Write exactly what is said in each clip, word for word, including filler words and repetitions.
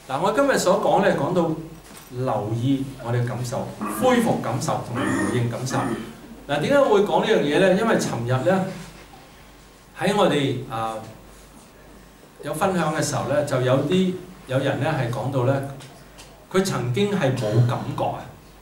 嗱，我今日所講咧講到留意我哋嘅感受、恢復感受同埋回應感受。嗱，點解會講呢樣嘢咧？因為尋日咧喺我哋啊、呃、有分享嘅時候咧，就有啲有人咧係講到咧，佢曾經係冇感覺啊，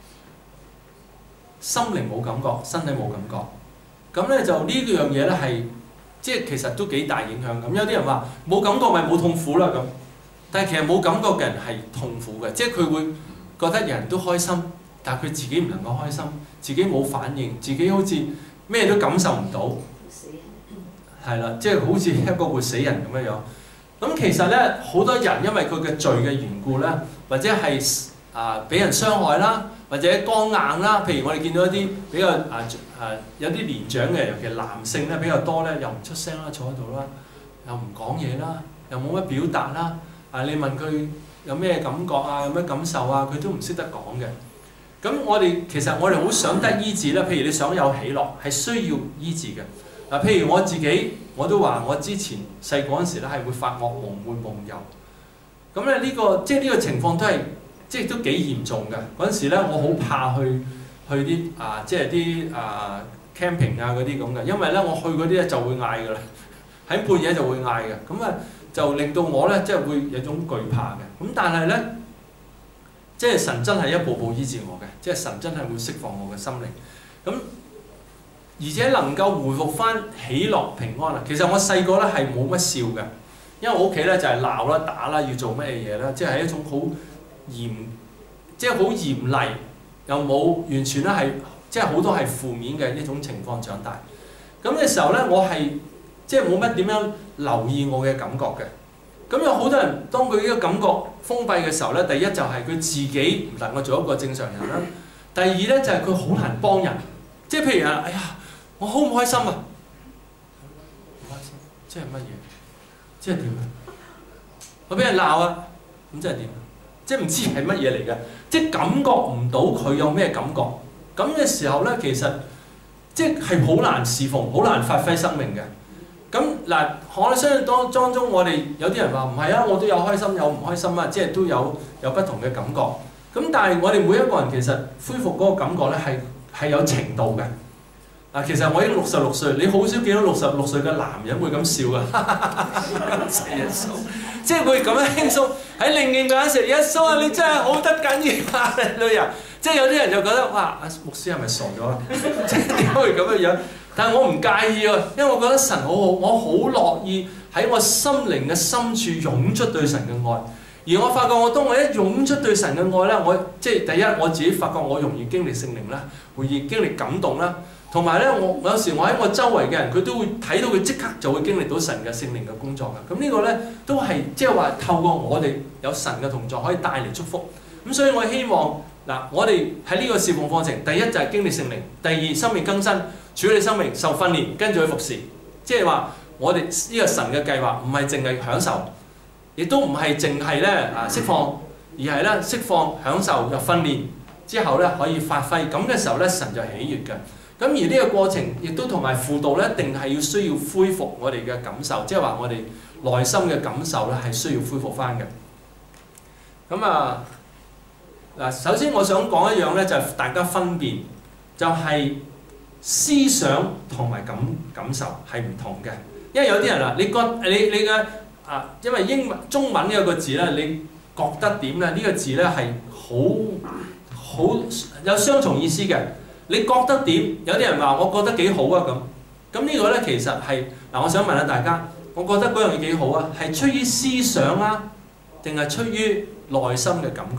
心靈冇感覺，身體冇感覺。咁咧就呢樣嘢咧係即係其實都幾大影響咁。有啲人話冇感覺咪冇痛苦啦咁。但係其實冇感覺嘅人係痛苦嘅，即係佢會覺得人都開心，但係佢自己唔能夠開心，自己冇反應，自己好似咩都感受唔到，係啦，即係好似一個活死人咁樣樣。咁其實咧，好多人因為佢嘅罪嘅緣故咧，或者係啊俾人傷害啦，或者剛硬啦。譬如我哋見到一啲比較啊啊有啲年長嘅，尤其係男性咧比較多咧，又唔出聲啦，坐喺度啦，又唔講嘢啦，又冇乜表達啦。啊！你問佢有咩感覺啊，有咩感受啊，佢都唔識得講嘅。咁我哋其實我哋好想得醫治咧。譬如你想有喜樂，係需要醫治嘅。嗱，譬如我自己，我都話我之前細個嗰陣時咧係會發惡夢，會夢遊。咁咧呢個即係呢個情況都係即係都幾嚴重嘅。嗰陣時咧我好怕去去啲啊，即係啲啊 camping 啊嗰啲咁嘅，因為咧我去嗰啲咧就會嗌㗎啦，喺半夜就會嗌嘅。咁啊〜就令到我咧，即係會有種懼怕嘅。咁但係咧，即係神真係一步步醫治我嘅，即係神真係會釋放我嘅心靈。咁而且能夠回復翻喜樂平安啊！其實我細個咧係冇乜笑嘅，因為我屋企咧就係鬧啦、打啦，要做乜嘢啦，即係一種好嚴，即係好嚴厲，又冇完全咧係即係好多係負面嘅呢種情況長大。咁嘅時候咧，我係即係冇乜點樣留意我嘅感覺嘅。咁有好多人當佢呢個感覺封閉嘅時候咧，第一就係佢自己唔能夠做一個正常人啦。第二咧就係佢好難幫人。即係譬如啊，哎呀，我好唔開心啊！唔開心，即係乜嘢？即係點啊？我俾人鬧啊！咁即係點？即係唔知係乜嘢嚟嘅，即係感覺唔到佢有咩感覺。咁嘅時候咧，其實即係好難侍奉，好難發揮生命嘅。咁嗱，我哋相信當當中，我哋有啲人話唔係啊，我都有開心有唔開心啊，即係都有有不同嘅感覺。咁但係我哋每一個人其實恢復嗰個感覺咧係係有程度嘅。嗱，其實我已經六十六歲，你好少見到六十六歲嘅男人會咁笑㗎，咁食一數，即係會咁樣輕鬆喺另一眼食一數啊！你真係好得緊要啊，女人。即係有啲人就覺得哇，阿牧師係咪傻咗啊？即係點解會咁嘅樣？但係我唔介意啊，因為我覺得神好好，我好樂意喺我心靈嘅深處湧出對神嘅愛。而我發覺我當我一湧出對神嘅愛咧，我即係第一我自己發覺我容易經歷聖靈啦，容易經歷感動啦，同埋咧我有時我喺我周圍嘅人佢都會睇到佢即刻就會經歷到神嘅聖靈嘅工作嘅。咁呢個咧都係即係話透過我哋有神嘅同在可以帶嚟祝福。咁所以我希望嗱，我哋喺呢個侍奉課程，第一就係經歷聖靈，第二生命更新，處理生命受訓練，跟住去服侍。即係話我哋呢個神嘅計劃唔係淨係享受，亦都唔係淨係咧啊釋放，而係咧釋放、享受又訓練之後咧可以發揮。咁嘅時候咧，神就喜悅嘅。咁而呢個過程亦都同埋輔導咧，一定係要需要恢復我哋嘅感受，即係話我哋內心嘅感受咧係需要恢復翻嘅。咁啊〜嗱，首先我想講一樣咧，就係大家分辨，就係思想同埋感感受係唔同嘅。因為有啲人啊，你覺你你嘅啊，因為英文中文呢個字咧，你覺得點咧？呢個字咧係好好有雙重意思嘅。你覺得點？有啲人話我覺得幾好啊咁。咁呢個咧其實係嗱，我想問下大家，我覺得嗰樣嘢幾好啊？係出於思想啊，定係出於內心嘅感覺？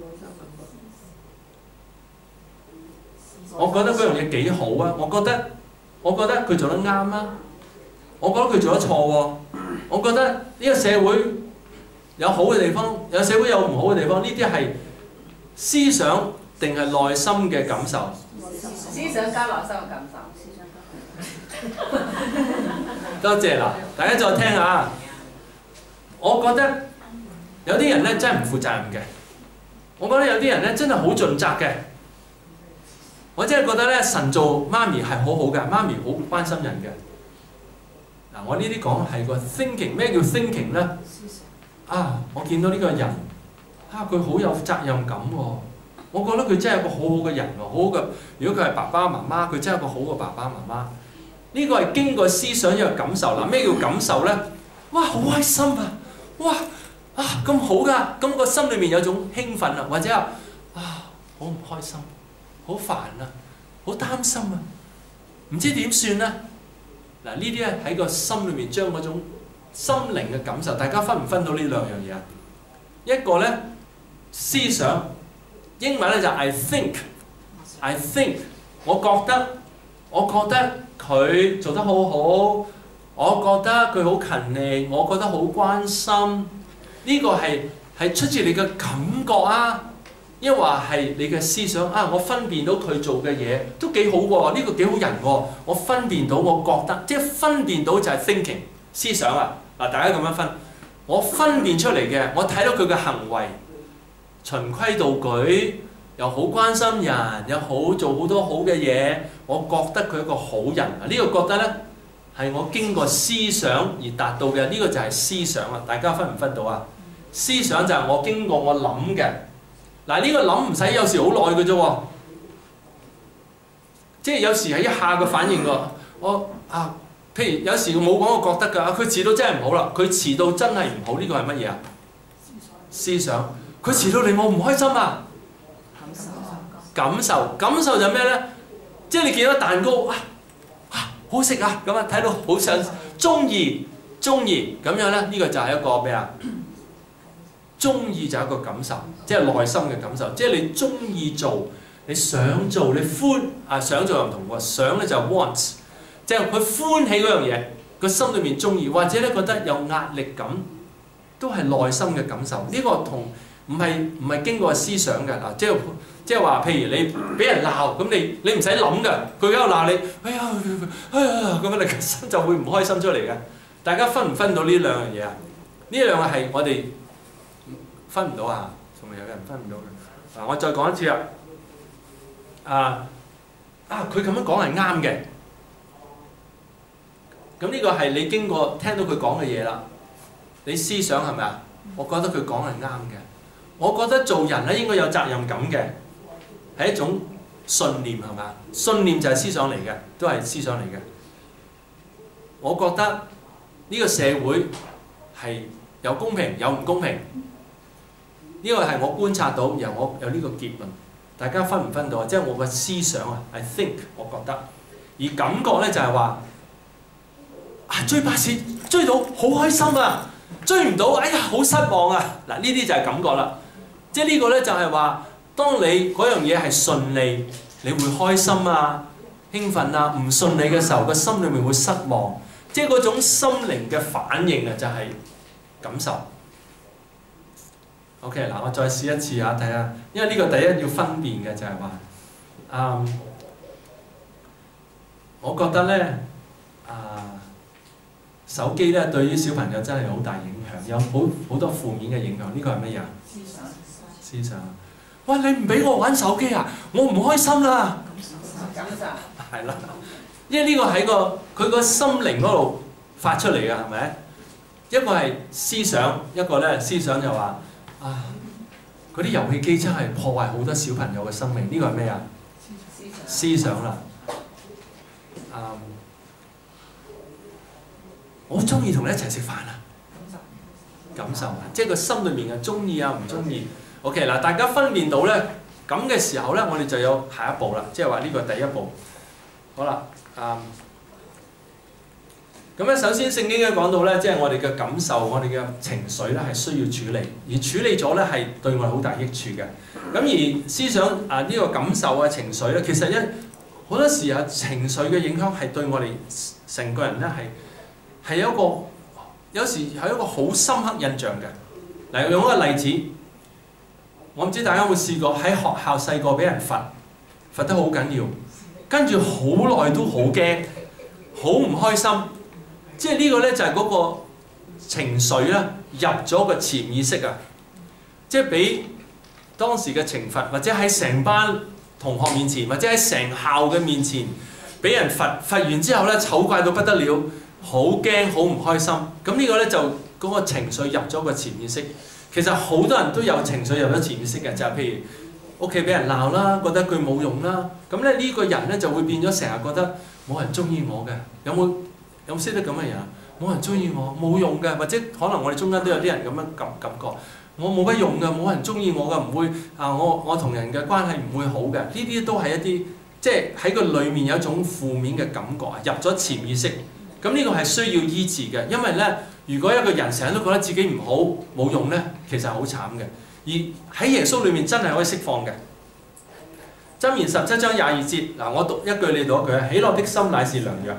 我覺得嗰樣嘢幾好啊！我覺得，我覺得佢做得啱啊！我覺得佢做得錯喎！我覺得呢個社會有好嘅地方，有社會有唔好嘅地方。呢啲係思想定係內心嘅感受？ 思想加內心嘅感受。思想加。 多謝啦！大家再聽下。我覺得有啲人咧真係唔負責任嘅。我覺得有啲人咧真係好盡責嘅。我真係覺得咧，神做媽咪係好好嘅，媽咪好關心人嘅。嗱，我呢啲講係個 thinking， 咩叫 thinking 咧？啊，我見到呢個人啊佢好有責任感喎，我覺得佢真係一個好好嘅人喎，好好嘅。如果佢係爸爸媽媽，佢真係一個好嘅爸爸媽媽。呢個係經過思想一個感受啦。咩叫感受咧？哇，好開心啊！哇啊咁好㗎，咁個心裏面有種興奮啊，或者啊啊好唔開心，好煩啊，好擔心啊，唔知點算咧？嗱，呢啲咧喺個心裏面將嗰種心靈嘅感受，大家分唔分到呢兩樣嘢啊？一個咧思想，英文咧就 I think，I think， 我覺得，我覺得佢做得好好，我覺得佢好勤力，我覺得好關心。呢個係係出自你嘅感覺啊，抑或係你嘅思想啊？我分辨到佢做嘅嘢都幾好喎，呢個幾好人喎，我分辨到，我覺得，即係分辨到就係 thinking 思想啊。嗱，大家咁樣分，我分辨出嚟嘅，我睇到佢嘅行為循規蹈矩，又好關心人，又好做好多好嘅嘢，我覺得佢係一個好人啊！呢個覺得呢，係我經過思想而達到嘅，呢個就係思想啊！大家分唔分到啊？思想就係我經過我諗嘅。嗱，呢個諗唔使有時好耐嘅啫喎，即係有時係一下嘅反應喎。我啊，譬如有時冇講我覺得㗎，佢遲到真係唔好啦，佢遲到真係唔好，呢個係乜嘢啊？思想。佢遲到令我唔開心啊！感受，感受就係咩咧？即係你見到蛋糕啊，啊好食啊，咁啊睇到好想中意，中意咁樣咧，呢個就係一個咩啊？中意就係一個感受，即係內心嘅感受，即係你中意做，你想做，你歡啊想做又唔同喎，想咧就 want， 即係佢歡喜嗰樣嘢，個心裏面中意，或者咧覺得有壓力感，都係內心嘅感受。呢個同唔係唔係經過思想嘅嗱，即係即係話，譬如你俾人鬧，咁你你唔使諗㗎，佢喺度鬧你，哎呀哎呀咁樣，你個心就會唔開心出嚟嘅。大家分唔分到呢兩樣嘢啊？呢兩個係我哋分唔到啊，仲係有人分唔到嘅。嗱，我再講一次啊，啊啊，佢咁樣講係啱嘅。咁呢個係你經過聽到佢講嘅嘢啦，你思想係咪啊？我覺得佢講係啱嘅。我覺得做人咧應該有責任感嘅，係一種信念係嘛？信念就係思想嚟嘅，都係思想嚟嘅。我覺得呢個社會係有公平有唔公平，呢個係我觀察到，然後我有呢個結論。大家分唔分到啊？即係我嘅思想啊 ，I think 我覺得，而感覺咧就係話啊追巴士追到好開心啊，追唔到哎呀好失望啊！嗱呢啲就係感覺啦。即係呢個咧就係話，當你嗰樣嘢係順利，你會開心啊、興奮啊；唔順利嘅時候，個心裏面會失望。即係嗰種心靈嘅反應啊，就係感受。OK， 嗱，我再試一次嚇，睇下，因為呢個第一要分辨嘅就係話，嗯，我覺得咧，啊，手機咧對於小朋友真係好大影響，有好好多負面嘅影響。呢個係乜嘢啊？思想。思想。喂，你唔俾我玩手機啊，我唔開心啦。感受。係啦，因為呢個喺個佢個心靈嗰度發出嚟嘅，係咪？一個係思想，一個咧思想就話啊，嗰啲遊戲機真係破壞好多小朋友嘅生命。呢個係咩啊？思想啦。嗯，我好中意同你一齊食飯啊！感受啊，即係個心裏面嘅中意啊，唔中意。OK 嗱，大家分辨到咧咁嘅時候咧，我哋就有下一步啦，即係話呢個第一步。好啦，嗯，咁咧首先聖經咧講到咧，即係我哋嘅感受、我哋嘅情緒咧係需要處理，而處理咗咧係對我哋好大益處嘅。咁而思想啊呢個感受啊情緒咧，其實一好多時啊情緒嘅影響係對我哋成個人咧係係有一個有時係一個好深刻印象嘅。嚟用一個例子，我唔知大家有冇試過喺學校細個俾人罰，罰得好緊要，跟住好耐都好驚，好唔開心。即係呢個咧就係嗰個情緒咧入咗個潛意識啊！即係俾當時嘅懲罰，或者喺成班同學面前，或者喺成校嘅面前俾人罰，罰完之後咧醜怪到不得了，好驚好唔開心。咁呢個咧就嗰個情緒入咗個潛意識， 其實好多人都有情緒有咗潛意識嘅，就係、是、譬如屋企俾人鬧啦，覺得佢冇用啦，咁咧呢個人咧就會變咗成日覺得冇人中意我嘅，有冇有冇識得咁嘅人？冇人中意我，冇用嘅，或者可能我哋中間都有啲人咁樣感感覺，我冇乜用嘅，冇人中意我嘅，唔會啊，我我同人嘅關係唔會好嘅，呢啲都係一啲即係喺個裡面有一種負面嘅感覺啊，入咗潛意識，咁呢個係需要醫治嘅，因為咧，如果一個人成日都覺得自己唔好冇用咧，其實好慘嘅，而喺耶穌裡面真係可以釋放嘅。箴言十七章廿二節，嗱我讀一句你讀一句啊，喜樂的心乃是良藥。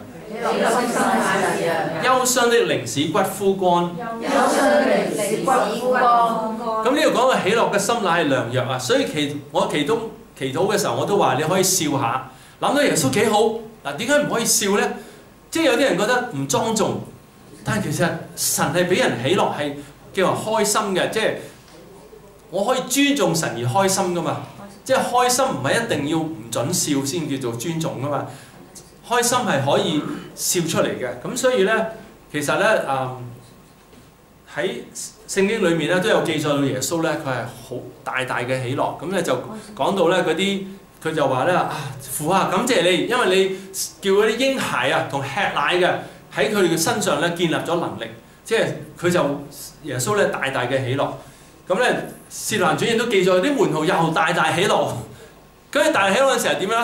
憂傷的靈使骨枯乾，憂傷的靈使骨枯乾。咁呢度講嘅喜樂嘅心乃係良藥啊，所以祈我祈禱祈禱嘅時候，我都話你可以笑下，諗到耶穌幾好。嗱，點解唔可以笑咧？即係有啲人覺得唔莊重，但係其實神係俾人喜樂係叫人開心嘅，即係我可以尊重神而開心噶嘛。即係開心唔係一定要唔準笑先叫做尊重噶嘛。開心係可以笑出嚟嘅，咁所以咧，其實咧，誒喺聖經裏面咧都有記載到耶穌咧，佢係好大大嘅喜樂。咁咧就講到咧嗰啲，佢就話咧啊，父啊，感謝你，因為你叫嗰啲嬰孩啊同吃奶嘅喺佢哋嘅身上咧建立咗能力，即係佢就耶穌咧大大嘅喜樂。咁咧《使徒行傳》亦都記載啲門徒又大大喜樂。咁你大大喜樂嘅時候點樣？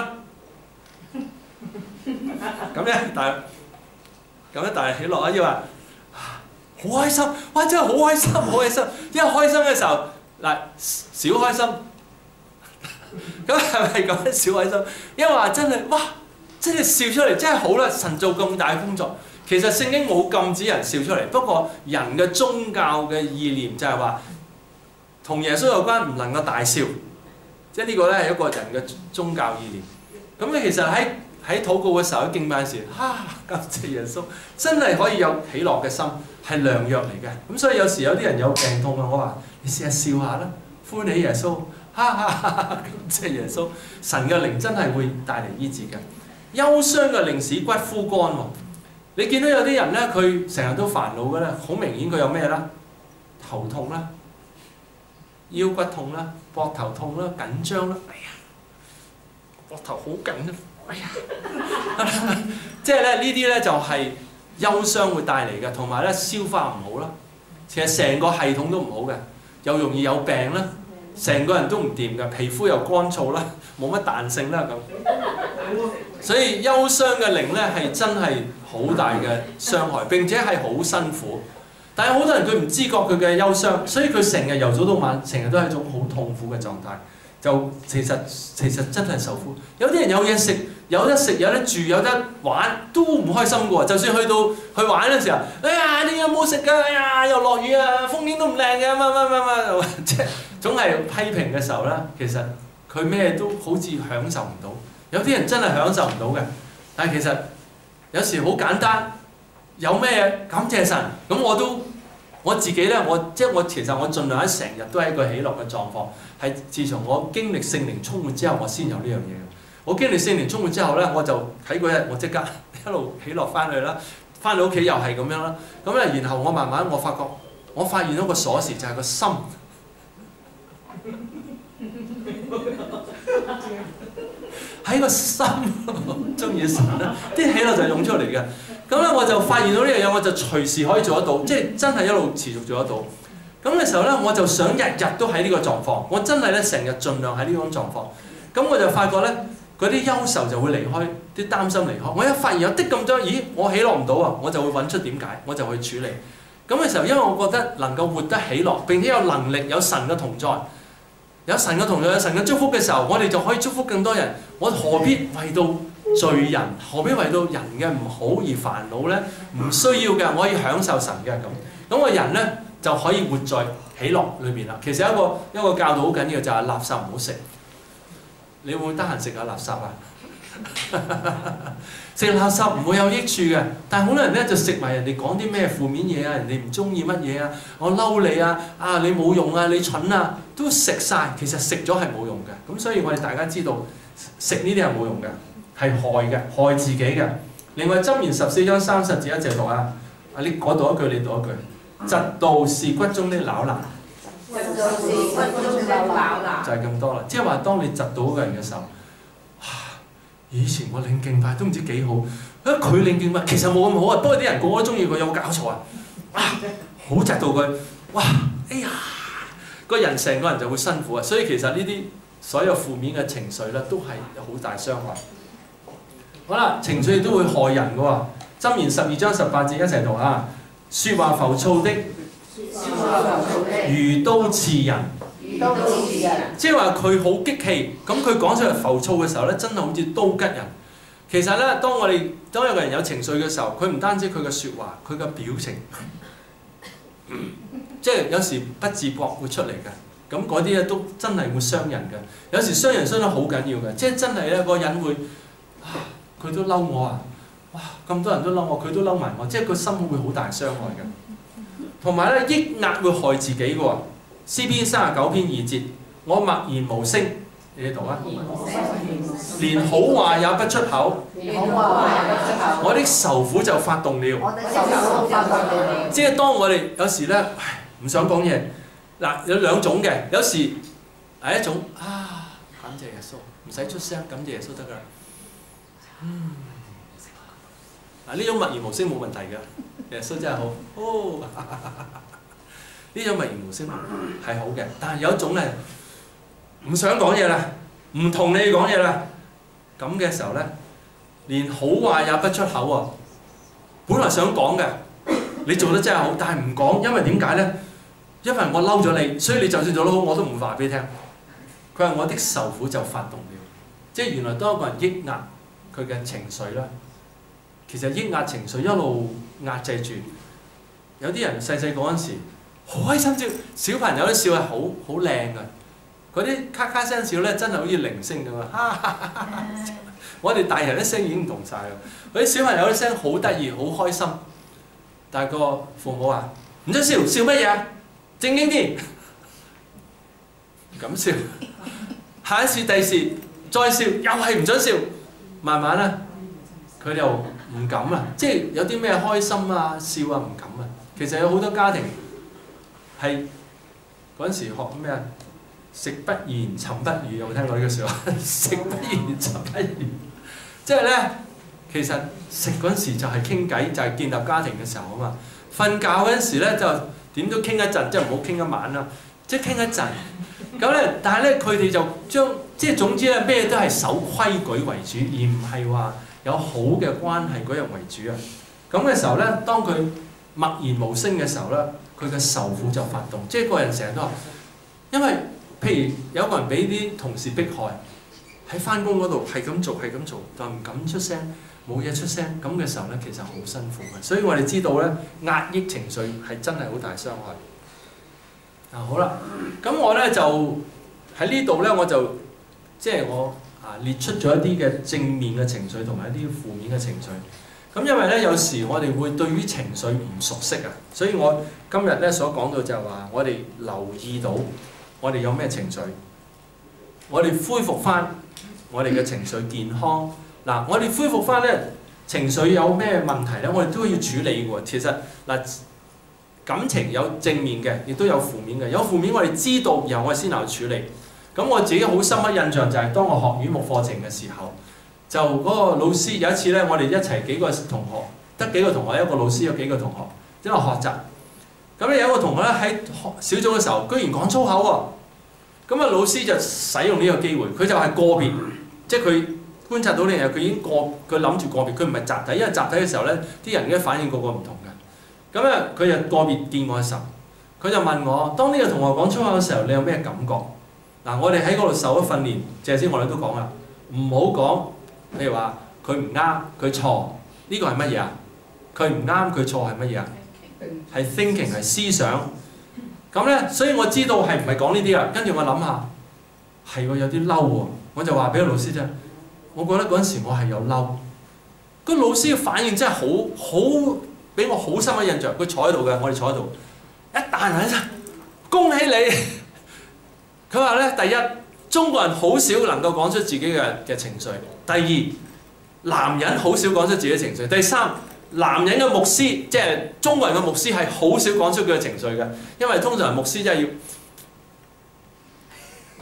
咁咧，但係咁咧，但係喜樂啊，要話好開心，哇！真係好開心，好開心。因為開心嘅時候，嗱，小開心，咁係咪咁樣小開心？因為話真係，哇！真係笑出嚟，真係好啦！神做咁大嘅工作，其實聖經冇禁止人笑出嚟，不過人嘅宗教嘅意念就係話，同耶穌有關，唔能夠大笑，即係呢個咧係一個人嘅宗教意念。咁你其實喺喺禱告嘅時候，喺敬拜嘅時候，哈、啊！感謝耶穌，真係可以有喜樂嘅心，係良藥嚟嘅。咁所以有時有啲人有病痛啊，我話你試下笑下啦，歡喜耶穌，哈哈哈哈！感謝耶穌，神嘅靈真係會帶嚟醫治嘅。憂傷嘅靈使骨枯乾喎。你見到有啲人咧，佢成日都煩惱嘅咧，好明顯佢有咩啦？頭痛啦，腰骨痛啦，膊頭痛啦，緊張啦，哎呀，膊頭好緊啊！哎呀，即係咧呢啲咧就係憂傷會帶嚟嘅，同埋咧消化唔好啦，其實成個系統都唔好嘅，又容易有病啦，成個人都唔掂嘅，皮膚又乾燥啦，冇乜彈性啦咁。所以憂傷嘅靈咧係真係好大嘅傷害，並且係好辛苦。但係好多人佢唔知覺佢嘅憂傷，所以佢成日由早到晚，成日都係一種好痛苦嘅狀態。就其實其實真係受苦。有啲人有嘢食，有得食，有得住，有得玩，都唔開心嘅喎。就算去到去玩嘅時候，哎呀，你有冇食㗎？哎呀，又落雨啊，風景都唔靚嘅，乜乜乜乜，即係總係批評嘅時候咧，其實佢咩都好似享受唔到。有啲人真係享受唔到嘅，但係其實有時好簡單，有咩感謝神，咁我都我自己咧，我即係我其實我盡量喺成日都係一個喜樂嘅狀況。係自從我經歷聖靈充滿之後，我先有呢樣嘢。我經歷聖靈充滿之後咧，我就喺嗰日我即刻一路喜樂翻去啦，翻到屋企又係咁樣啦。咁咧，然後我慢慢我發覺，我發現到個鎖匙就係個心。喺個心中意神咧，啲喜樂就湧出嚟嘅。咁咧我就發現到呢樣嘢，我就隨時可以做得到，即係真係一路持續做得到。咁嘅時候咧，我就想日日都喺呢個狀況，我真係咧成日盡量喺呢種狀況。咁我就發覺咧，嗰啲憂愁就會離開，啲擔心離開。我一發現有啲咁多，咦，我喜樂唔到啊，我就會揾出點解，我就去處理。咁嘅時候，因為我覺得能夠活得喜樂，並且有能力，有神嘅同在，有神嘅同在，有神嘅祝福嘅時候，我哋就可以祝福更多人。我何必為到罪人，何必為到人嘅唔好而煩惱咧？唔需要嘅，我可以享受神嘅咁。咁個人咧，就可以活在喜樂裏邊啦。其實一個一個教導好緊要就係垃圾唔好食。你會唔會得閒食下垃圾啊？食垃圾唔會有益處嘅，但係好多人咧就食埋人哋講啲咩負面嘢啊，人哋唔中意乜嘢啊，我嬲你啊，啊你冇用啊，你蠢啊，都食晒。其實食咗係冇用嘅。咁所以我哋大家知道食呢啲係冇用嘅，係害嘅，害自己嘅。另外箴言十四章三十節一齊讀啊！啊你我讀一句，你讀一句。嫉妒是骨中的朽爛， 就係咁多啦。即係話，當你窒到嗰個人嘅時候，以前我領敬拜都唔知幾好，啊佢領敬拜其實冇咁好啊，不過啲人個個都中意佢，有冇搞錯啊？啊，好窒到佢，哇！哎呀，個人成個人就會辛苦啊。所以其實呢啲所有負面嘅情緒咧，都係有好大傷害。好啦，情緒亦都會害人嘅喎。箴言十二章十八節一齊讀啊！説話浮躁的，如刀刺人。即係話佢好激氣，咁佢講出嚟浮躁嘅時候咧，真係好似刀吉人。其實咧，當我哋當有個人有情緒嘅時候，佢唔單止佢嘅説話，佢嘅表情，即係有時不自覺會出嚟嘅。咁嗰啲咧都真係會傷人嘅。有時傷人傷得好緊要嘅，即係真係咧個人會啊，佢都嬲我啊！哇，咁多人都嬲我，佢都嬲埋我，即係個心會好大傷害嘅。同埋咧，抑壓會害自己嘅喎。詩篇三十九篇二節，我默然無聲，你哋讀啊！連好話也不出口，我的愁苦就發動了。即係當我哋有時咧，唔想講嘢，嗱有兩種嘅，有時係一種啊，感謝耶穌，唔使出聲，感謝耶穌得㗎啦。嗯，嗱呢種默然無聲冇問題嘅，耶穌真係好，哦。呢種默然無聲係好嘅，但係有一種咧唔想講嘢啦，唔同你講嘢啦，咁嘅時候咧，連好話也不出口喎。本來想講嘅，你做得真係好，但係唔講，因為點解咧？因為我嬲咗你，所以你就算做得好，我都唔話俾你聽。佢話我的愁苦就發動了，即係原來當一個人抑壓佢嘅情緒啦，其實抑壓情緒一路壓制住。有啲人細細個嗰陣時，好開心笑，小朋友啲笑係好好靚㗎，嗰啲咔咔聲笑咧，真係好似鈴聲咁啊！我哋大人啲聲已經唔同晒啦，嗰啲小朋友啲聲好得意，好開心。但係個父母話：唔准笑，笑乜嘢啊？正經啲，咁笑。下一次第時再笑，又係唔准笑。慢慢咧，佢又唔敢啦，即係有啲咩開心啊、笑啊唔敢啊。其實有好多家庭。係嗰陣時學咩啊？食不言，寢不語，有冇聽過呢個説話？食不言，寢不語，即係咧，其實食嗰陣時就係傾偈，就係、是、建立家庭嘅時候啊嘛。瞓覺嗰陣時咧，就點都傾一陣，即係唔好傾一晚啦，即係傾一陣。咁咧，但係咧，佢哋就將即係總之咧，咩都係守規矩為主，而唔係話有好嘅關係嗰日為主啊。咁嘅時候咧，當佢默然無聲嘅時候咧，佢嘅愁苦就發動，即係個人成日都話，因為譬如有個人俾啲同事迫害，喺翻工嗰度係咁做係咁做，但唔敢出聲，冇嘢出聲，咁嘅時候咧，其實好辛苦嘅。所以我哋知道咧，壓抑情緒係真係好大傷害。嗱好啦，咁我咧就喺呢度咧，我就即係我啊列出咗一啲嘅正面嘅情緒同埋一啲負面嘅情緒。咁因為咧，有時我哋會對於情緒唔熟悉啊，所以我今日咧所講到就係話，我哋留意到我哋有咩情緒，我哋恢復翻我哋嘅情緒健康。嗱，我哋恢復翻咧情緒有咩問題咧，我哋都要處理嘅喎。其實嗱，感情有正面嘅，亦都有負面嘅。有負面我哋知道，然後我哋先嚟處理。咁我自己好深刻印象就係當我學語目課程嘅時候。就嗰個老師有一次咧，我哋一齊幾個同學，得幾個同學，一個老師有幾個同學，一路學習。咁咧有一個同學咧喺小組嘅時候，居然講粗口喎。咁啊老師就使用呢個機會，佢就係個別，即係佢觀察到呢樣嘢，佢已經個佢諗住個別，佢唔係集體，因為集體嘅時候咧，啲人嘅反應個個唔同嘅。咁咧佢就個別見我嘅時候，佢就問我：當呢個同學講粗口嘅時候，你有咩感覺？嗱，我哋喺嗰度受咗訓練，正先我哋都講啦，唔好講。譬如話佢唔啱，佢錯，呢個係乜嘢啊？佢唔啱，佢錯係乜嘢啊？係 thinking 係思想。咁咧，所以我知道係唔係講呢啲啊？跟住我諗下，係喎有啲嬲喎，我就話俾個老師聽，我覺得嗰陣時我係有嬲。個老師嘅反應真係好好，俾我好深嘅印象。佢坐喺度嘅，我哋坐喺度，一彈人一聲，恭喜你！佢話咧，第一。中國人好少能夠講出自己嘅嘅情緒。第二，男人好少講出自己嘅情緒。第三，男人嘅牧師，即係中國人嘅牧師係好少講出佢嘅情緒嘅，因為通常牧師真係要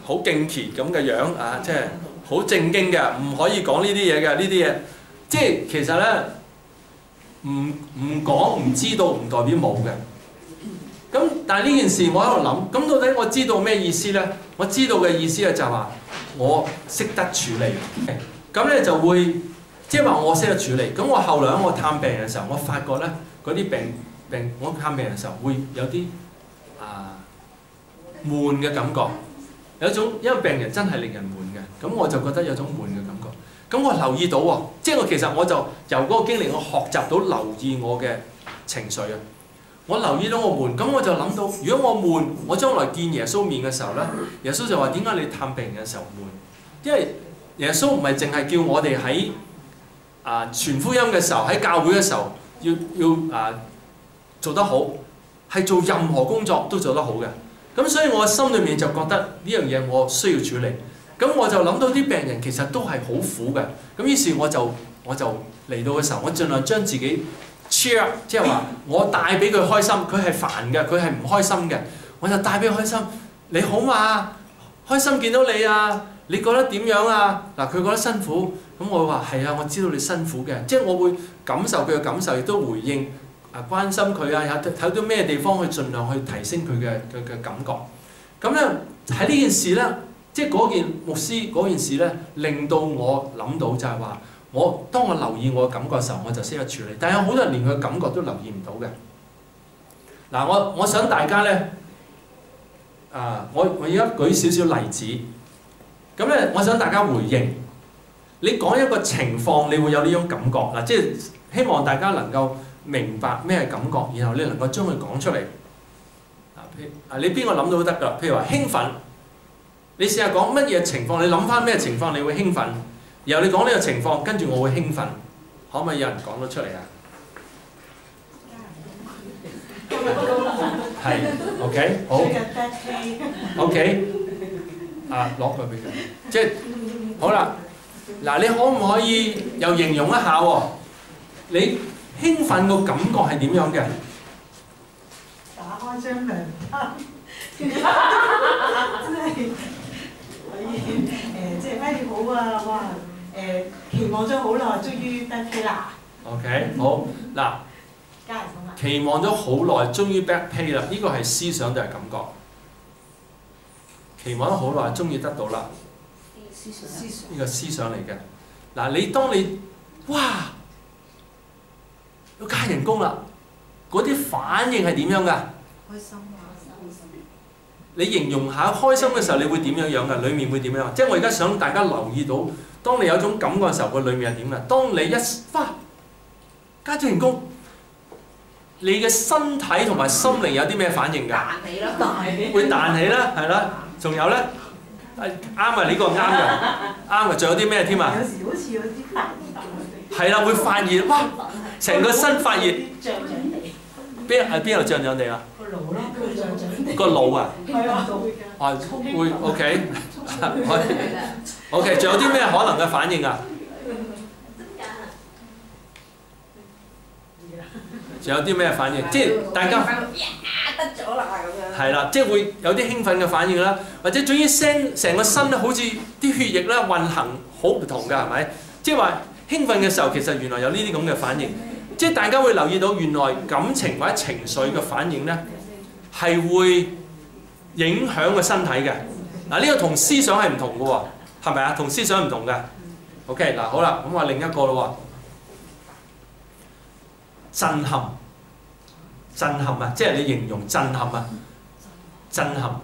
好敬虔咁嘅樣啊，即係好正經嘅，唔可以講呢啲嘢嘅呢啲嘢。即係其實咧，唔唔講唔知道唔代表冇嘅。咁但係呢件事我喺度諗，咁到底我知道咩意思咧？我知道嘅意思咧就係話我識得處理，咁咧就會即係話我識得處理。咁我後來我探病人嘅時候，我發覺咧嗰啲病病我探病人嘅時候會有啲啊悶嘅感覺，有一種因為病人真係令人悶嘅，咁我就覺得有種悶嘅感覺。咁我留意到喎，即係我其實我就由嗰個經歷，我學習到留意我嘅情緒啊。我留意到我悶，咁我就諗到，如果我悶，我將來見耶穌面嘅時候咧，耶穌就話：點解你探病人嘅時候悶？因為耶穌唔係淨係叫我哋喺啊傳福音嘅時候，喺教會嘅時候要要啊做得好，係做任何工作都做得好嘅。咁所以我心裏面就覺得呢樣嘢我需要處理。咁我就諗到啲病人其實都係好苦嘅。咁於是我就我就嚟到嘅時候，我盡量將自己cheer，即係話我帶俾佢開心，佢係煩嘅，佢係唔開心嘅，我就帶俾佢開心。你好嘛？開心見到你啊！你覺得點樣啊？嗱，佢覺得辛苦，咁我話係啊，我知道你辛苦嘅，即係我會感受佢嘅感受，亦都回應啊，關心佢啊，有睇到咩地方去盡量去提升佢嘅嘅嘅感覺。咁咧喺呢件事咧，即係嗰件牧師嗰件事咧，令到我諗到就係話。我當我留意我嘅感覺嘅時候，我就識得處理。但係有好多人連佢嘅感覺都留意唔到嘅。嗱，我我想大家咧，啊，我我而家舉少少例子。咁咧，我想大家回應。你講一個情況，你會有呢種感覺嗱，即係希望大家能夠明白咩係感覺，然後你能夠將佢講出嚟。啊，譬你邊個諗到都得㗎。譬如話興奮，你試下講乜嘢情況，你諗翻咩情況，你會興奮。然後你講呢個情況，跟住我會興奮，可唔可以有人講到出嚟啊？係 ，OK， 好 ，OK， 啊，攞佢俾佢，即係好啦。嗱，你可唔可以又形容一下喎？你興奮個感覺係點樣嘅？ 打開張名單，真係可以誒，即係咩好啊？哇！誒期望咗好耐，終於得 pay 啦。OK， 好嗱，期望咗好耐，終於 back pay 啦。呢個係思想定係感覺？期望咗好耐，終於得到啦。思想，思想呢個思想嚟嘅。嗱，你當你哇要加人工啦，嗰啲反應係點樣㗎？開心啊！你形容下開心嘅時候，你會點樣樣㗎？裡面會點樣？即係我而家想大家留意到。當你有種感覺嘅時候，個裏面係點嘅？當你一哇加咗人工，你嘅身體同埋心靈有啲咩反應㗎？彈起啦，會彈起啦，係啦。仲有咧，啱啊！呢個啱嘅，啱嘅。仲有啲咩添啊？有時好似有啲發熱。係啦，會發熱，哇！成個身發熱。脹脹地。邊係邊度脹脹地啊？個腦咯，佢脹脹地。個腦啊？係啊，會㗎。啊，會 OK。OK， 仲有啲咩可能嘅反應啊？仲有啲咩反應？即係大家得咗啦咁樣。係啦，即係會有啲興奮嘅反應啦，或者總之聲成個身咧，好似啲血液咧運行好唔同㗎，係咪？即係話興奮嘅時候，其實原來有呢啲咁嘅反應。即係大家會留意到，原來感情或者情緒嘅反應咧，係會影響個身體嘅。嗱，呢個同思想係唔同嘅喎。係咪啊？同思想唔同嘅。OK， 嗱好啦，咁話另一個咯喎，震撼，震撼啊！即係你形容震撼啊，震撼。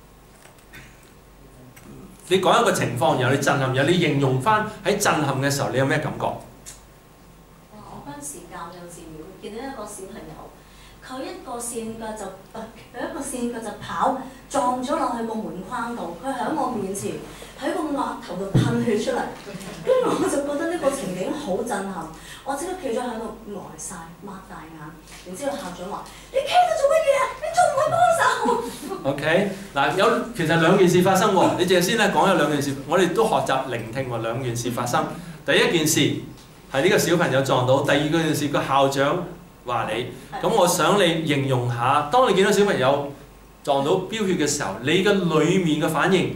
你講一個情況，然後你震撼，然後你形容翻喺震撼嘅時候，你有咩感覺？ 哇！我嗰陣時教幼稚園，見到一個小朋友，佢一個跣腳就，佢一個跣腳就跑，撞咗落去個門框度，佢喺我面前。喺個額頭度噴血出嚟，跟住我就覺得呢個情景好震撼，我即刻企咗喺度呆晒，擘大眼，然之後校長話：你企喺度做乜嘢啊？你仲唔去幫手 ？OK， 嗱有其實兩件事發生喎，你淨係先咧講咗兩件事，我哋都學習聆聽喎，兩件事發生。第一件事係呢個小朋友撞到，第二件事個校長話你，咁我想你形容下，當你見到小朋友撞到飆血嘅時候，你嘅裡面嘅反應。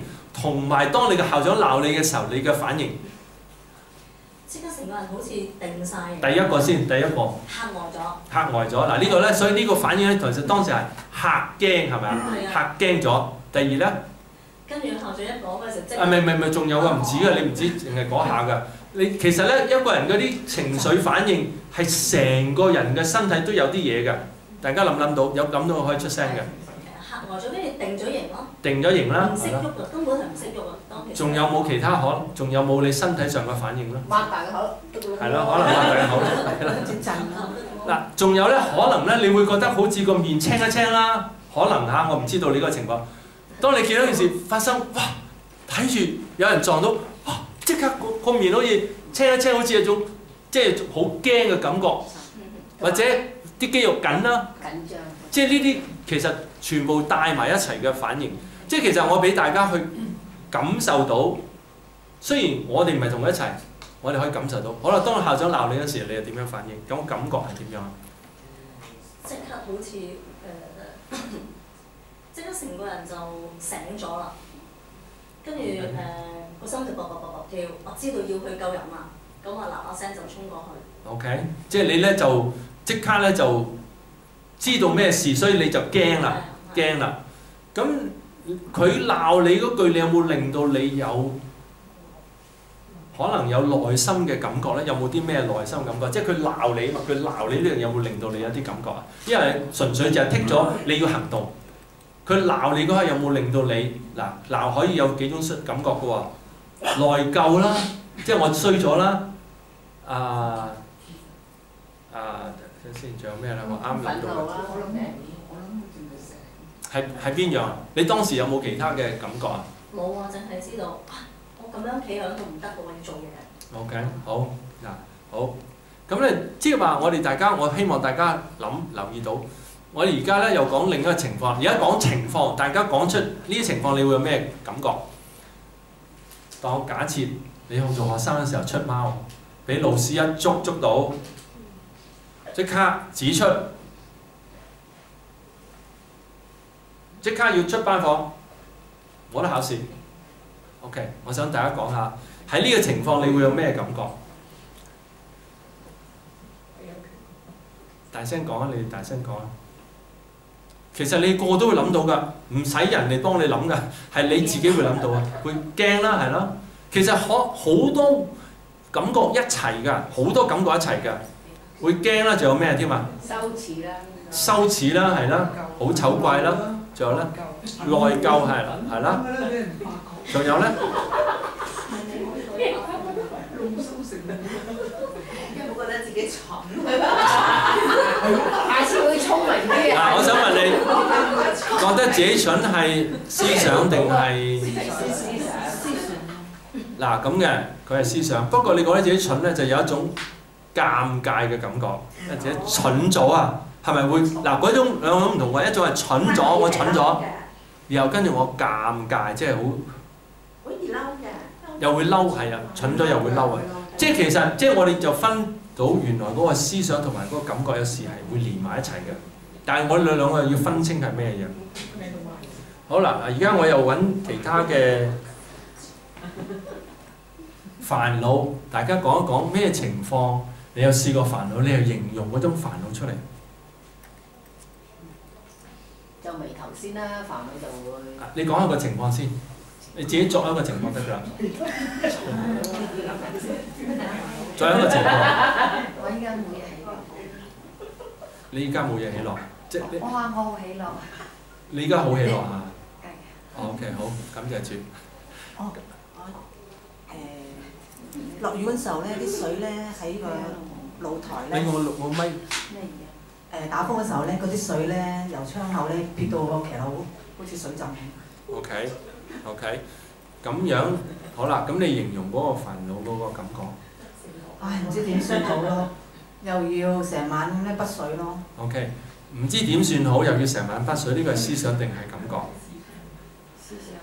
同埋當你嘅校長鬧你嘅時候，你嘅反應。 即刻成個人好似定晒嘅。 第一個先，第一個。 嚇呆咗。 嚇呆咗，嗱呢個咧，所以呢個反應咧，其實當時係嚇驚係咪啊？嚇驚咗。第二咧， 跟住校長一講嗰時即啊唔係唔係唔係，仲有㗎，唔止㗎，你唔止淨係嗰下㗎。你其實咧，一個人嗰啲情緒反應係成個人嘅身體都有啲嘢㗎。大家諗唔諗到？有諗到可以出聲嘅。 嚇呆咗，跟住定咗型咯。 定咗型啦， 唔識喐啊，根本係唔識喐啊，當其時。 仲有冇其他可？仲有冇你身體上嘅反應咧？ 擘大個口。 係咯，可能擘大個口係啦。嗱，仲有咧，可能咧，你會覺得好似個面青一青啦。可能嚇，我唔知道你個情況。當你見到件事發生，哇！睇住有人撞到，哇！即刻個個面好似青一青，好似有種即係好驚嘅感覺，或者啲肌肉緊啦。 緊張。 即係呢啲其實全部帶埋一齊嘅反應。即係其實我俾大家去感受到，雖然我哋唔係同佢一齊，我哋可以感受到。好啦，當校長鬧你嗰時，你又點樣反應？咁個感覺係點樣啊？ 即刻好似誒，即刻成個人就醒咗啦。跟住誒個心就卜卜卜卜跳，我知道要去救人啦，咁我嗱嗱聲就衝過去。 OK， 即係你咧就即刻咧就知道咩事，所以你就驚啦，驚啦。咁佢鬧你嗰句，你有冇令到你有可能有內心嘅感覺咧？有冇啲咩內心感覺？即係佢鬧你啊嘛，佢鬧你呢樣有冇令到你有啲感覺啊？因為純粹就係剔咗你要行動。佢鬧你嗰刻有冇令到你嗱鬧可以有幾種感覺嘅喎？內疚啦，即係我衰咗啦。啊啊，睇先，仲有咩咧？我啱諗到啦。係係邊樣？你當時有冇其他嘅感覺啊？ 冇啊，淨係知道我咁樣企喺度唔得嘅，我要做嘢。 OK， 好嗱，好咁咧，即係話我哋大家，我希望大家諗留意到。我哋而家咧又講另一個情況，而家講情況，大家講出呢啲情況，你會有咩感覺？當假設你做學生嘅時候出貓，俾老師一捉捉到，即刻指出，即刻要出班房，冇得考試。OK， 我想大家講下喺呢個情況，你會有咩感覺？大聲講啊！你哋大聲講啊！其實你個個都會諗到㗎，唔使人哋幫你諗㗎，係你自己會諗到啊，會驚啦，係咯。其實可好多感覺一齊㗎，好多感覺一齊㗎，會驚啦，仲有咩添啊？ 羞恥啦。 羞恥啦，係啦，好醜怪啦，仲有咧，內疚係啦，係啦，仲有咧。 覺得自己蠢，下次會聰明啲。 嗱，我想問你，覺得自己蠢係思想定係？ 思想。 嗱咁嘅，佢係思想。不過你覺得自己蠢咧，就有一種尷尬嘅感覺，或者蠢咗啊？係咪會嗱嗰種兩種唔同嘅？一種係蠢咗，我蠢咗，然後跟住我尷尬，即係好。 好易嬲嘅。 又會嬲，係啊，蠢咗又會嬲啊！即係其實，即係我哋就分到原來嗰個思想同埋嗰個感覺有時係會連埋一齊嘅，但係我哋兩個要分清係咩嘢。好啦，而家我又揾其他嘅煩惱，大家講一講咩情況？你有試過煩惱，你又形容嗰種煩惱出嚟。 就眉頭先啦，煩惱就會。 你講一個情況先，你自己作一個情況得㗎啦。再一個情況。 我依家冇嘢喜樂。 你依家冇嘢喜樂，即係你。 我話我好喜樂。 你依家好喜樂啊？ 係。 哦 OK， 好，感謝主。 哦，我誒落雨嗰陣時候咧，啲水咧喺個露台咧。 你我我咪。 咩嘢？ 誒打風嘅時候咧，嗰啲水咧由窗口咧撇到個騎樓，好似水浸咁。 OK OK，咁樣好啦，咁你形容嗰個煩惱嗰個感覺。 唉，唔知點算好咯，又要成晚咁咧筆水咯。 OK， 唔知點算好，又要成晚筆水，呢個係思想定係感覺？ 思想。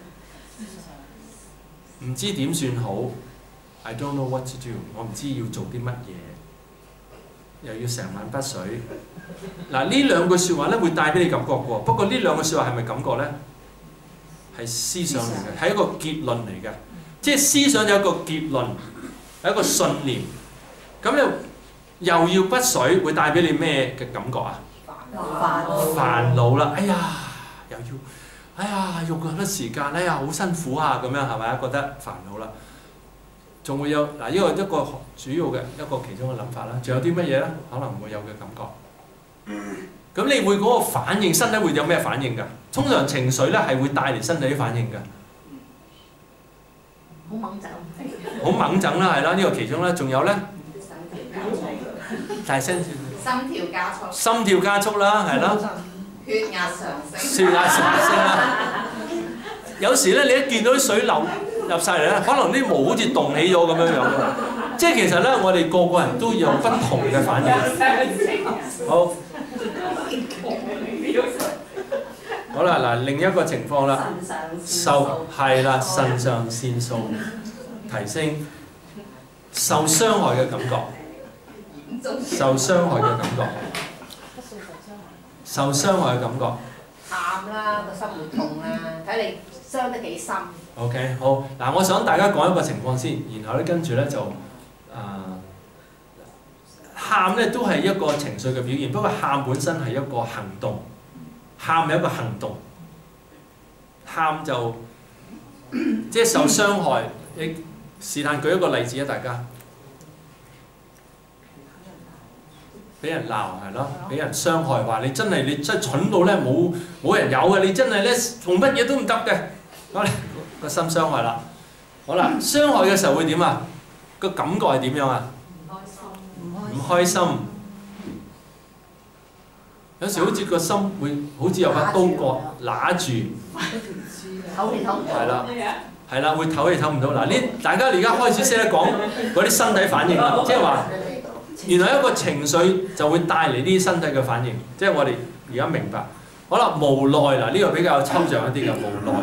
唔知點算好 ，I don't know what to do， 我唔知要做啲乜嘢，又要成晚筆水。嗱，呢兩句説話咧會帶俾你感覺嘅喎，不過呢兩句説話係咪感覺咧？ 係思想嚟嘅，係一個結論嚟嘅。即係思想有一個結論，有一個信念。咁你又要筆水，會帶俾你咩嘅感覺啊？ 煩惱。 煩惱啦！哎呀，又要，哎呀，用咁多時間，哎呀，好辛苦啊！咁樣係咪啊？覺得煩惱啦。仲會有嗱，呢個一個主要嘅一個其中嘅諗法啦。仲有啲乜嘢咧？可能會有嘅感覺。咁你會嗰個反應，身體會有咩反應㗎？通常情緒咧係會帶嚟身體啲反應㗎。 好猛整， 好猛整啦，係啦，呢個其中啦。仲有咧，大聲少少。 心跳加速。 心跳加速啦，係啦。 血壓上升。 血壓上升啦。有時咧，你一見到啲水流入晒嚟咧，可能啲毛好似動起咗咁樣樣㗎。即係其實咧，我哋個個人都有不同嘅反應。好。好啦，嗱，另一個情況啦，受係啦，腎上腺素提升，受傷害嘅感覺，受傷害嘅感覺，受傷害嘅感覺。 喊啦，個心會痛啦，睇你傷得幾深。 OK， 好，嗱，我想大家講一個情況先，然後咧跟住咧就啊，喊咧都係一個情緒嘅表現，不過喊本身係一個行動。喊係一個行動，喊就即係受傷害。你是但舉一個例子啊，大家俾人鬧係咯，俾人傷害，話你真係你真係蠢到咧冇冇人有嘅，你真係咧做乜嘢都唔得嘅，好啦，個心傷害啦。好啦，傷害嘅時候會點啊？個感覺係點樣啊？唔開心。有時好似個心會好似有把刀割揦住， 唞氣唞唔到。 係啦，係啦，會唞氣唞唔到。嗱，呢大家而家開始識得講嗰啲身體反應啦，即係話原來一個情緒就會帶嚟呢啲身體嘅反應，即係我哋而家明白。好啦，無奈嗱，呢個比較抽象一啲嘅無奈，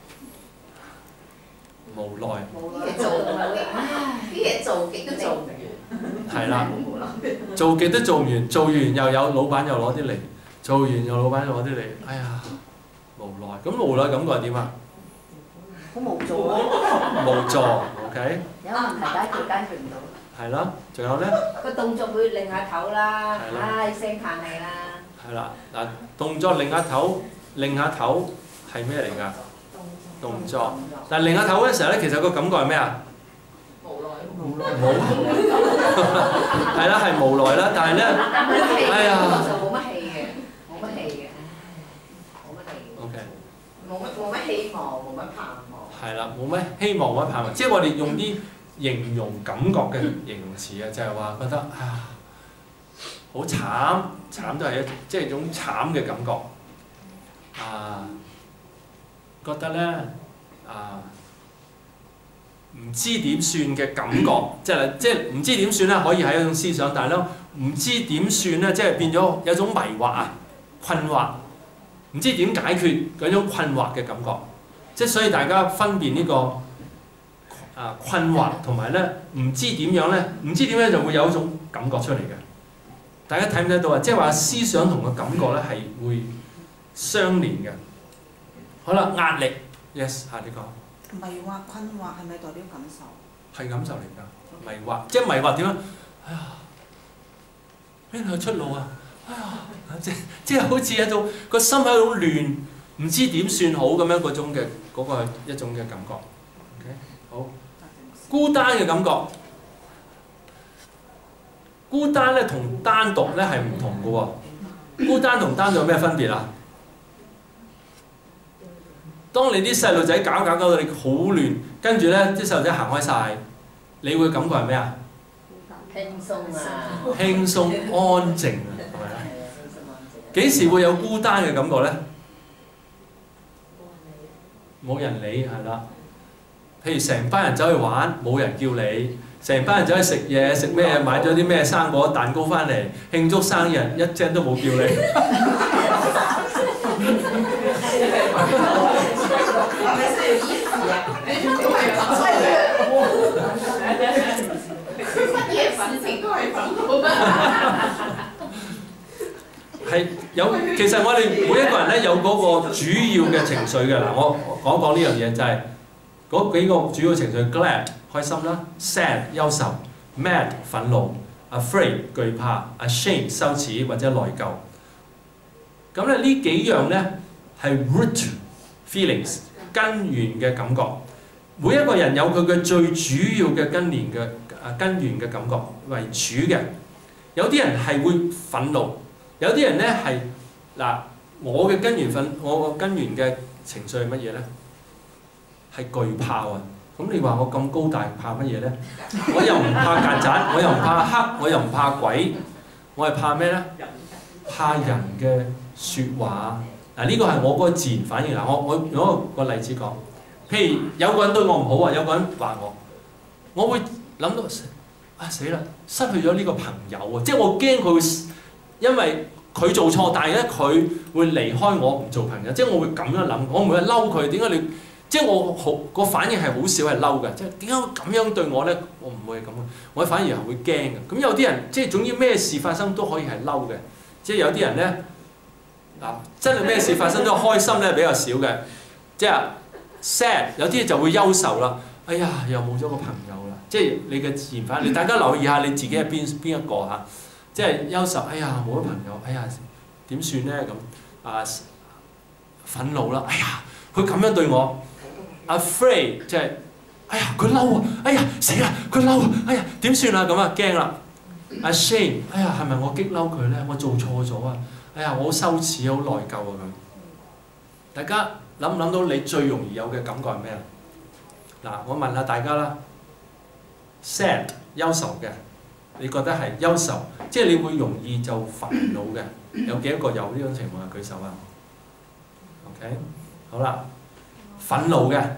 無奈。 啲嘢做唔到，啲嘢做極都做唔完。 係啦，做極都做唔完，做完又有老闆又攞啲嚟，做完又老闆又攞啲嚟，哎呀，無奈。咁無奈感覺係點啊？ 好無助咯。 無助 ，OK。 有問題解決解決唔到。 係啦，仲有咧？ 個動作會擰下頭啦， 係啦唉聲嘆氣啦。係啦，嗱，動作擰下頭，擰下頭係咩嚟㗎？動作。但係擰下頭嗰陣時候咧，其實個感覺係咩啊？ 無奈。 冇。係啦，係無奈啦，但係咧，哎呀， 就冇乜氣嘅，冇乜氣嘅，冇乜氣。 OK。 冇乜冇乜希望，冇乜盼望。 係啦，冇乜希望，冇乜盼望，即係我哋用啲形容感覺嘅形容詞啊，就係話覺得啊，好慘，慘都係一即係一種慘嘅感覺啊，覺得咧啊唔知點算嘅感覺，即係即係唔知點算咧，可以係一種思想，但係咧唔知點算咧，即係變咗有種迷惑啊、困惑，唔知點解決嗰種困惑嘅感覺，即係所以大家分辨呢個。啊困惑同埋咧唔知點樣咧，唔知點樣就會有一種感覺出嚟嘅。大家睇唔睇到啊？即係話思想同個感覺咧係會相連嘅。好啦，壓力 ，yes 下呢個。 迷惑、困惑係咪代表感受？ 係感受嚟㗎，迷惑即係迷惑點啊？哎呀，邊度有出路啊？哎呀，即即係好似一種個心喺度亂，唔知點算好咁樣嗰種嘅嗰、嗰個一種嘅感覺。OK， 好。孤單嘅感覺，孤單咧同單獨咧係唔同嘅喎。孤單同單獨有咩分別啊？當你啲細路仔搞搞搞到你好亂，跟住咧啲細路仔行開晒，你會感覺係咩啊？ 輕鬆啊！ 輕鬆安靜啊，係咪啊？幾時會有孤單嘅感覺咧？冇人理係啦。譬如成班人走去玩，冇人叫你；成班人走去食嘢，食咩？買咗啲咩生果蛋糕翻嚟慶祝生日，一聲都冇叫你。 係咪需要依時啊？你都係咁乜嘢事情都係咁。 係有，其實我哋每一個人咧有嗰個主要嘅情緒嘅嗱，我講講呢樣嘢就係、是、嗰幾個主要情緒 ，glad 開心啦 ，sad 憂愁 ，mad 憤怒 ，afraid 懼怕 ，ashamed 羞恥或者內疚。咁咧呢幾樣咧係 root feelings 根源嘅感覺。每一個人有佢嘅最主要嘅根源嘅啊根源嘅感覺為主嘅。有啲人係會憤怒，有啲人咧係嗱，我嘅根源憤，我個根源嘅情緒係乜嘢咧？係懼怕啊！咁你話我咁高大怕乜嘢咧？我又唔怕曱甴，我又唔怕黑，我又唔怕鬼，我係怕咩咧？怕人嘅説話。嗱，呢個係我嗰個自然反應嗱。我我攞個例子講，譬如有個人對我唔好啊，有個人話我，我會諗到啊死啦，失去咗呢個朋友啊！即係我驚佢會因為佢做錯，但係咧佢會離開我唔做朋友，即係我會咁樣諗，我唔會係嬲佢。點解你？即係我好個反應係好少係嬲嘅，即係點解咁樣對我咧？我唔會係咁嘅，我反而係會驚嘅。咁有啲人即係總之咩事發生都可以係嬲嘅，即係有啲人咧嗱真係咩事發生都開心咧比較少嘅，即係 sad 有啲就會憂愁啦。哎呀，又冇咗個朋友啦！即係你嘅自然反應，你大家留意下你自己係邊邊一個嚇？即係憂愁，哎呀冇咗朋友，哎呀點算咧咁啊？憤怒啦，哎呀佢咁樣對我。Afraid 即係，哎呀佢嬲啊！哎呀死啦！佢嬲啊！哎呀點算啊？咁啊驚啦 ！Ashamed 哎呀係咪我激嬲佢咧？我做錯咗啊！哎呀我好羞恥好內疚啊咁。大家諗唔諗到你最容易有嘅感覺係咩啊？嗱我問下大家啦 ，sad 憂愁嘅，你覺得係憂愁，即係你會容易就煩惱嘅，有幾多個有呢種情況啊？舉手啊 ！OK 好啦。憤怒嘅，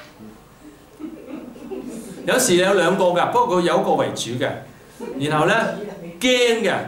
有時有兩個㗎，不過佢有一個為主嘅。然後咧驚嘅，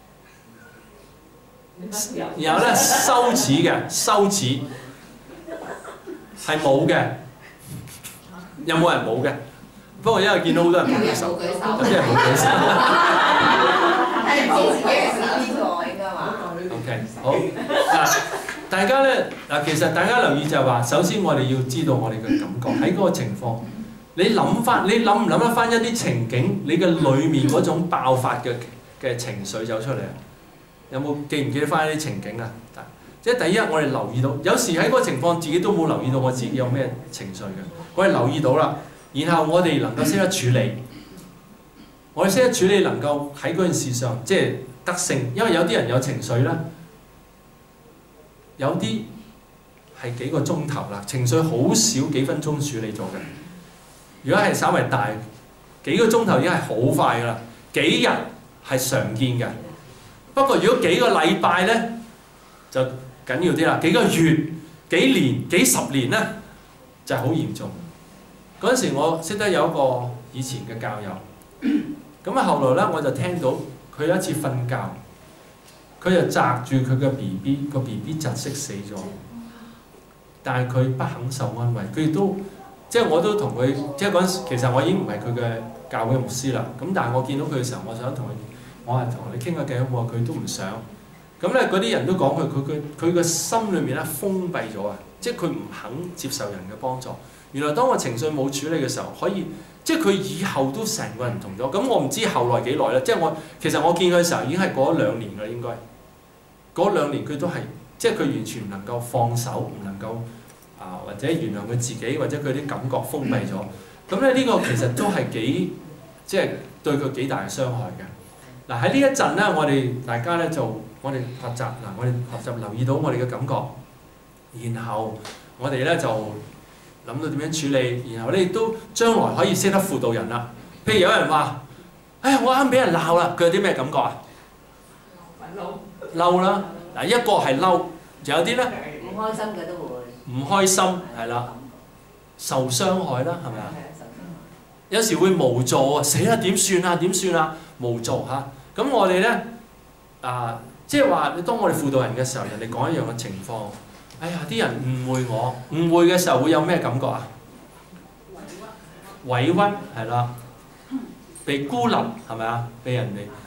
然後咧羞恥嘅，羞恥係冇嘅。有冇人冇嘅？不過因為見到好多人冇舉手，有啲人冇舉手。 係唔知自己係邊個應該話。 OK 好嗱。大家咧嗱，其實大家留意就係話，首先我哋要知道我哋嘅感覺喺嗰個情況，你諗翻，你諗唔諗得翻一啲情景，你嘅裏面嗰種爆發嘅嘅情緒走出嚟啊？有冇記唔記得翻一啲情景啊？即係第一，我哋留意到，有時喺嗰個情況自己都冇留意到我自己有咩情緒嘅，我哋留意到啦，然後我哋能夠識得處理，我哋識得處理能夠喺嗰件事上即係得勝，因為有啲人有情緒啦。有啲係幾個鐘頭啦，情緒好少幾分鐘處理咗嘅。如果係稍微大，幾個鐘頭已經係好快㗎啦。幾日係常見嘅，不過如果幾個禮拜咧就緊要啲啦。幾個月、幾年、幾十年咧就係好嚴重。嗰陣時我識得有一個以前嘅教友，咁啊後來咧我就聽到佢有一次瞓覺。佢就擲住佢嘅 B B， 個 B B 窒息死咗，但係佢不肯受安慰，佢亦都即係我都同佢，即係嗰陣時其實我已經唔係佢嘅教會牧師啦。咁但係我見到佢嘅時候，我想同佢，我係同你傾下偈好冇？佢都唔想。咁咧嗰啲人都講佢，佢佢佢個心裏面咧封閉咗啊！即係佢唔肯接受人嘅幫助。原來當我情緒冇處理嘅時候，可以即係佢以後都成個人唔同咗。咁我唔知後來幾耐啦。即係我其實我見佢嘅時候已經係過咗兩年㗎啦，應該。嗰兩年佢都係，即係佢完全唔能夠放手，唔能夠啊、呃、或者原諒佢自己，或者佢啲感覺封閉咗。咁咧呢個其實都係幾，即係對佢幾大嘅傷害嘅。嗱喺呢一陣咧，我哋大家咧就我哋學習嗱，我哋學習留意到我哋嘅感覺，然後我哋咧就諗到點樣處理，然後咧亦都將來可以識得輔導人啦。譬如有人話：哎呀，我啱俾人鬧啦，佢有啲咩感覺啊？憤怒。嬲啦，嗱一個係嬲，仲有啲咧唔開心嘅都會， 唔開心係啦，受傷害啦，係咪啊？有時會無助啊，死啦點算啊點算啊，無助嚇。咁我哋咧啊，即係話你當我哋輔導人嘅時候，人哋講一樣嘅情況，哎呀啲人誤會我，誤會嘅時候會有咩感覺啊？委屈係啦，被孤立係咪啊？被人哋。